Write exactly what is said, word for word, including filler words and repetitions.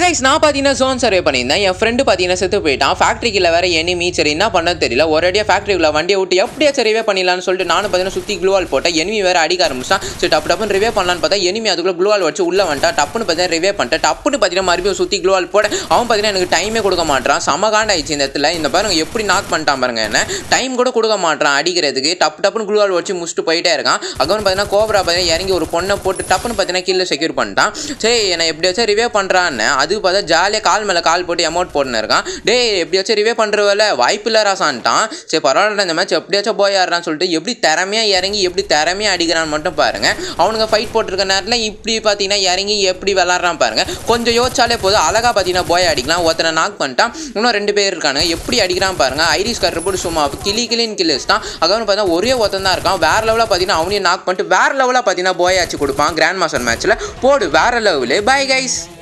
Guys நான் பாத்தீங்கன்னா zone survey பண்ணியிருந்தேன். என் ஃப்ரெண்டு பாத்தீங்கன்னா செத்து போயிட்டான். ஃபேக்டரிக்குள்ள வேற எனிமி. சரி என்ன பண்ணது தெரியல. ஒரேடியா ஃபேக்டரிக்குள்ள வண்டியை விட்டு எப்படியா ரிவே பண்ணிடலாம்னு சொல்லிட்டு நானும் பாத்தீங்கன்னா சுத்தி க்ளூவால் போட்டேன். எனிமி வேற அடிக்க ஆரம்பிச்சான். சரி டப்பு டப்புன்னு ரிவே பண்ணலான்னு பார்த்தா எனிமி அதுக்குள்ள க்ளூவால் வச்சு உள்ள வந்துட்டா. டப்புன்னு பார்த்தீங்கன்னா ரிவே பண்ணிட்டேன். டப்புன்னு பார்த்தீங்கன்னா மறுபடியும் சுத்தி க்ளூவால் போட அவன் பார்த்தீங்கன்னா எனக்கு டைமே கொடுக்க மாட்டான். சமகாண்ட் ஆயிடுச்சு இந்த இடத்துல. இந்த பாருங்க எப்படி நாக் பண்ணிட்டான் பாருங்க. என்ன டைம் கூட கொடுக்க மாட்டான் அடிக்கிறதுக்கு. டப்பு டப்புன்னு க்ளூவால் வச்சு முடிச்சுட்டு போயிட்டே இருக்கான். அதுவும் பார்த்தீங்கன்னா கோப்ரா பார்த்தீங்கன்னா இறங்கி ஒரு பொண்ணை போட்டு டப்புன்னு பார்த்தீங்கன்னா கீழே செக்யூர் பண்ணிட்டான். சரி என்ன எப்படியாச்சும் ரிவே பண்றான்னு அது பார்த்தா ஜாலியாக கால் மேலே கால் போட்டு அமௌண்ட் போட்டுன்னு இருக்கான். டே எப்படியாச்சும் ரிவே பண்ணுறவல வாய்ப்பு இல்லை ராசான்ட்டான். சரி பரவாயில்ல இந்த மேட்ச் எப்படியாச்சும் போய் ஆடுறான்னு சொல்லிட்டு எப்படி திறமையாக இறங்கி எப்படி திறமையாக அடிக்கிறான்னு மட்டும் பாருங்க. அவனுங்க ஃபைட் போட்டிருக்க நேரத்தில் இப்படி பார்த்தீங்கன்னா இறங்கி எப்படி விளாட்றான் பாருங்க. கொஞ்சம் யோசிச்சாலே போதும் அழகாக பார்த்தீங்கன்னா போய் அடிக்கலாம். ஒருத்தனை நாக் பண்ணிட்டான். இன்னும் ரெண்டு பேர் இருக்கானுங்க. எப்படி அடிக்கிறான் பாருங்க. ஐரிஸ் கட்டர் போட்டு சும்மா கிளி கிளின்னு கிளிஸ் தான். அதுவும் பார்த்தா ஒரே ஒருத்தன் தான் இருக்கான். வேற லெவலாக பார்த்தீங்கன்னா அவனையும் நாக் பண்ணிட்டு வேற லெவலாக பார்த்தீங்கன்னா போய் ஆச்சு கொடுப்பான் கிராண்ட் மாஸ்டர் மேட்ச்சில். போடு வேற லெவலு. Bye guys.